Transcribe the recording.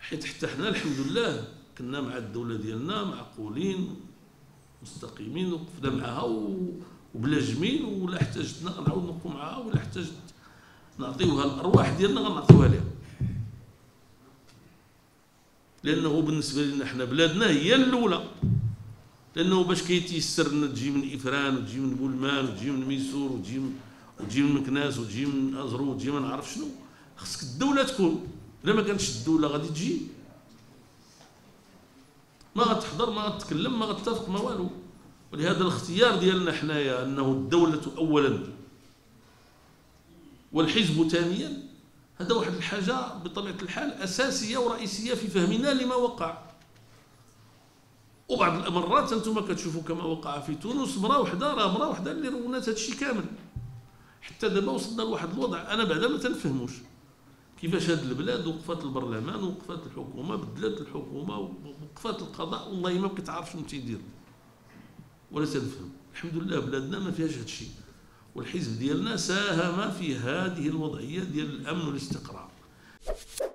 حيت حتى حنا الحمد لله كنا مع الدولة ديالنا معقولين مستقيمين، وقفنا معها وبلا جميل، ولا احتاجتنا غنعاود نبقوا معها، ولا احتاجت نعطيوها الارواح ديالنا غنعطيوها لها، لانه بالنسبه لنا حنا بلادنا هي الاولى. لانه باش كيتيسر لنا تجي من افران وتجي من بولمان وتجي من ميسور وتجي من مكناس وتجي من ازرو وتجي ما نعرف شنو، خصك الدوله تكون. الا ما كانتش الدوله غادي تجي ما غتحضر ما غتكلم ما غتتفق ما والو. ولهذا الاختيار ديالنا حنايا انه الدوله اولا والحزب ثانيا، هذا واحد الحاجه بطبيعه الحال اساسيه ورئيسيه في فهمنا لما وقع. وبعض المرات انتم كتشوفوا كما وقع في تونس، مرة واحده اللي رونات هذا الشيء كامل. حتى دابا وصلنا لواحد الوضع انا بعدا ما تنفهموش كيفاش هذه البلاد وقفات البرلمان وقفات الحكومه، بدلات الحكومه وقفات القضاء، والله ما كتعرف شنو تيدير ولا تنفهم. الحمد لله بلادنا ما فيهاش هذا الشيء، والحزب ديالنا ساهم في هذه الوضعيه ديال الامن والاستقرار.